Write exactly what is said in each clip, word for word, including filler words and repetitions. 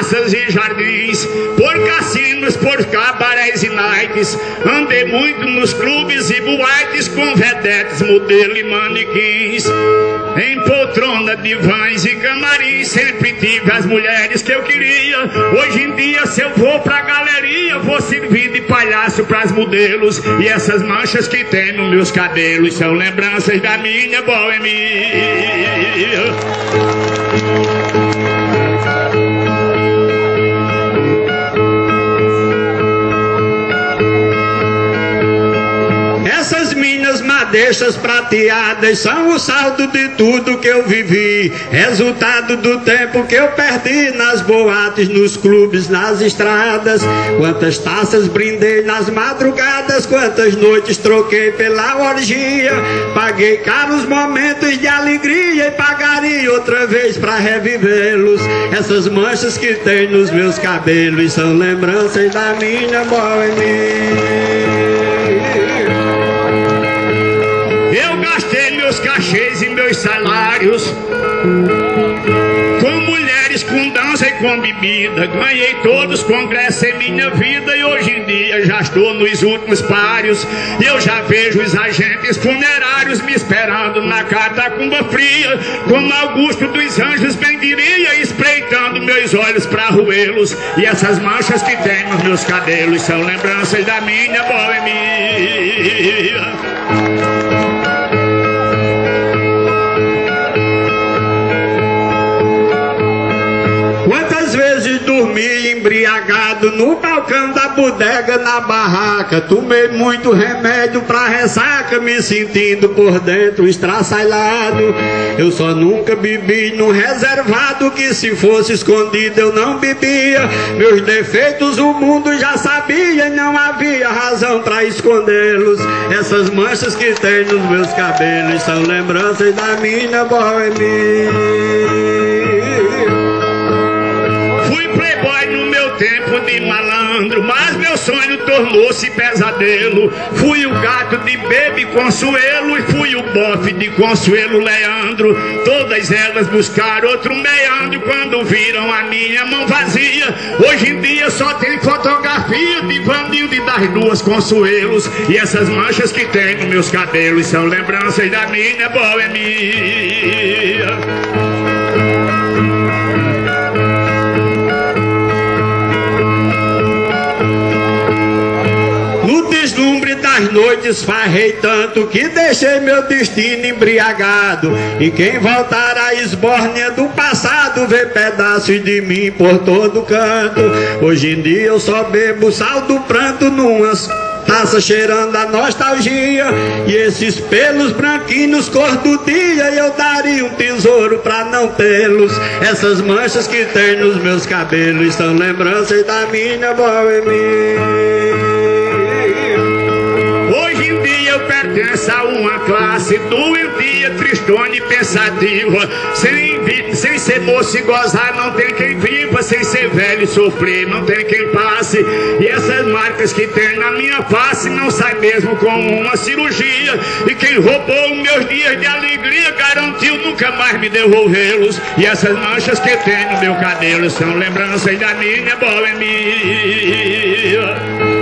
praças e jardins, por cassinos, por cabarés e nights. Andei muito nos clubes e boates com vedetes, modelo e manequins. Em poltrona, divãs e camarins, sempre tive as mulheres que eu queria. Hoje em dia, se eu vou pra galeria, vou servir de palhaço pras modelos. E essas manchas que tem nos meus cabelos são lembranças da minha boemia. Essas minhas madeixas prateadas são o saldo de tudo que eu vivi, resultado do tempo que eu perdi nas boates, nos clubes, nas estradas. Quantas taças brindei nas madrugadas, quantas noites troquei pela orgia. Paguei caros momentos de alegria e pagaria outra vez pra revivê-los. Essas manchas que tem nos meus cabelos são lembranças da minha boemia. Eu gastei meus cachês e meus salários com mulheres, com dança e com bebida. Ganhei todos os congressos em minha vida e hoje em dia já estou nos últimos páreos. Eu já vejo os agentes funerários me esperando na catacumba fria, como Augusto dos Anjos bem diria, espreitando meus olhos pra roê-los. E essas manchas que tem nos meus cabelos são lembranças da minha boemia. Quantas vezes dormi embriagado no balcão da bodega na barraca. Tomei muito remédio pra ressaca, me sentindo por dentro estraçalhado. Eu só nunca bebi num reservado, que se fosse escondido eu não bebia. Meus defeitos o mundo já sabia, não havia razão pra escondê-los. Essas manchas que tem nos meus cabelos são lembranças da minha boemia. Playboy no meu tempo de malandro, mas meu sonho tornou-se pesadelo. Fui o gato de Baby Consuelo e fui o bofe de Consuelo Leandro. Todas elas buscaram outro meandro quando viram a minha mão vazia. Hoje em dia só tem fotografia de Vanildo e das duas Consuelos. E essas manchas que tem nos meus cabelos são lembranças da minha boemia. Das noites farrei tanto que deixei meu destino embriagado. E quem voltar à esbórnia do passado vê pedaços de mim por todo canto. Hoje em dia eu só bebo sal do pranto numas taça cheirando a nostalgia. E esses pelos branquinhos cor do dia eu daria um tesouro pra não tê-los. Essas manchas que tem nos meus cabelos são lembranças da minha boemia. Eu pertenço a uma classe doentia, tristona e pensativa. Sem, sem ser moço e gozar não tem quem viva, sem ser velho e sofrer não tem quem passe. E essas marcas que tem na minha face não sai mesmo com uma cirurgia. E quem roubou meus dias de alegria garantiu nunca mais me devolvê-los. E essas manchas que tem no meu cabelo são lembranças da minha boemia.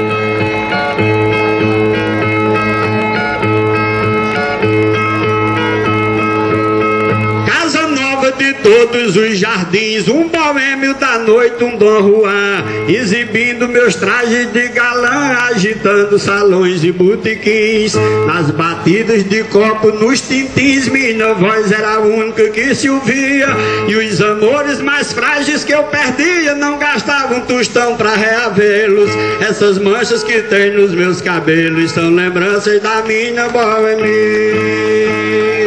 De todos os jardins, um boêmio da noite, um Dom Juan, exibindo meus trajes de galã, agitando salões e botequins. Nas batidas de copo, nos tintins, minha voz era a única que se ouvia. E os amores mais frágeis que eu perdia não gastavam um tostão pra reavê-los. Essas manchas que tem nos meus cabelos são lembranças da minha boemia.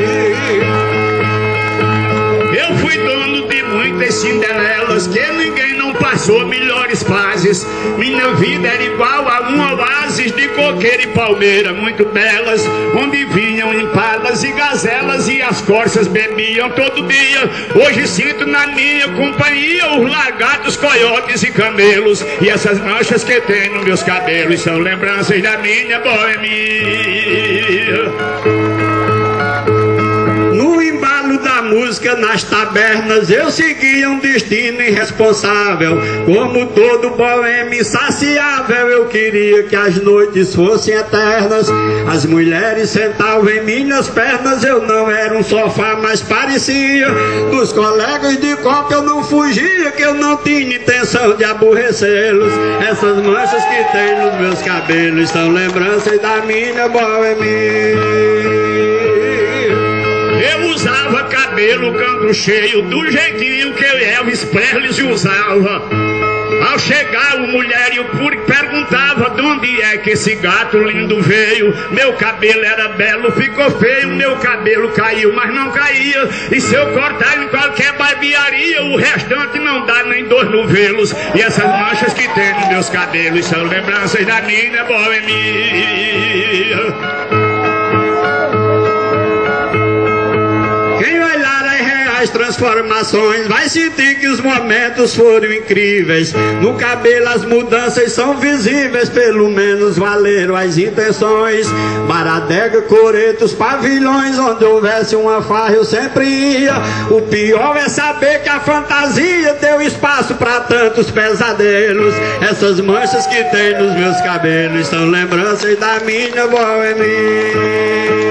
Eu fui dono de muitas cinderelas, que ninguém não passou melhores fases. Minha vida era igual a um oásis de coqueiro e palmeira muito belas, onde vinham impalas e gazelas e as corças bebiam todo dia. Hoje sinto na minha companhia os lagartos, coiotes e camelos. E essas manchas que tem nos meus cabelos são lembranças da minha boemia. No embalo da música música nas tabernas, eu seguia um destino irresponsável. Como todo boêmio insaciável, eu queria que as noites fossem eternas. As mulheres sentavam em minhas pernas, eu não era um sofá, mas parecia. Dos colegas de copa eu não fugia, que eu não tinha intenção de aborrecê-los. Essas manchas que tem nos meus cabelos são lembranças da minha boemia. Eu usava cabelo canto cheio, do jeitinho que eu Elvis Presley usava. Ao chegar o mulherio perguntava de onde é que esse gato lindo veio. Meu cabelo era belo, ficou feio. Meu cabelo caiu, mas não caía. E se eu cortar em qualquer barbearia, o restante não dá nem dois novelos. E essas manchas que tem nos meus cabelos são lembranças da minha boemia. As transformações vai sentir que os momentos foram incríveis. No cabelo as mudanças são visíveis, pelo menos valeram as intenções. Baradega, coretos, pavilhões, onde houvesse uma farra eu sempre ia. O pior é saber que a fantasia deu espaço para tantos pesadelos. Essas manchas que tem nos meus cabelos são lembranças da minha boemia.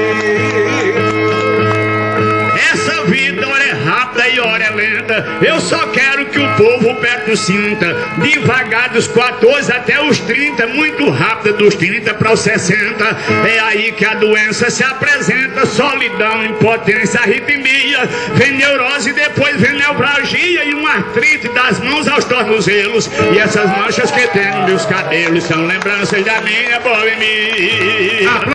Essa vida ora é rápida e ora é lenta. Eu só quero que o povo perto sinta. Devagar dos quatorze até os trinta, muito rápido dos trinta para os sessenta. É aí que a doença se apresenta. Solidão, impotência, arritmia. Vem neurose, depois vem neuralgia e uma artrite das mãos aos tornozelos. E essas manchas que tem nos meus cabelos são lembranças da minha boemia.